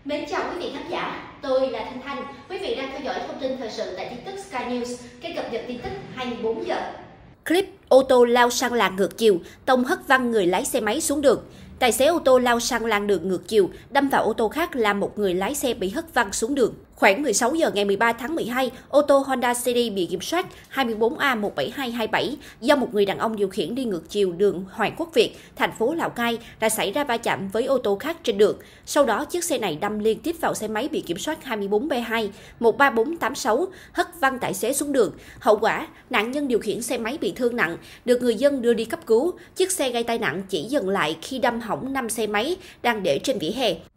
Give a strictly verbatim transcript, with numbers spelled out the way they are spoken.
Mến chào quý vị khán giả, tôi là Thanh Thanh. Quý vị đang theo dõi thông tin thời sự tại tin tức Sky News, kênh cập nhật tin tức hai mươi bốn giờ. Clip ô tô lao sang làn ngược chiều, tông hất văng người lái xe máy xuống đường. Tài xế ô tô lao sang làn đường ngược chiều, đâm vào ô tô khác làm một người lái xe bị hất văng xuống đường. Khoảng mười sáu giờ ngày mười ba tháng mười hai, ô tô Honda City bị kiểm soát hai bốn A một bảy hai hai bảy do một người đàn ông điều khiển đi ngược chiều đường Hoàng Quốc Việt, thành phố Lào Cai đã xảy ra va chạm với ô tô khác trên đường. Sau đó, chiếc xe này đâm liên tiếp vào xe máy bị kiểm soát hai bốn B hai một ba bốn tám sáu, hất văng tài xế xuống đường. Hậu quả, nạn nhân điều khiển xe máy bị thương nặng, được người dân đưa đi cấp cứu. Chiếc xe gây tai nạn chỉ dừng lại khi đâm hỏng năm xe máy đang để trên vỉa hè.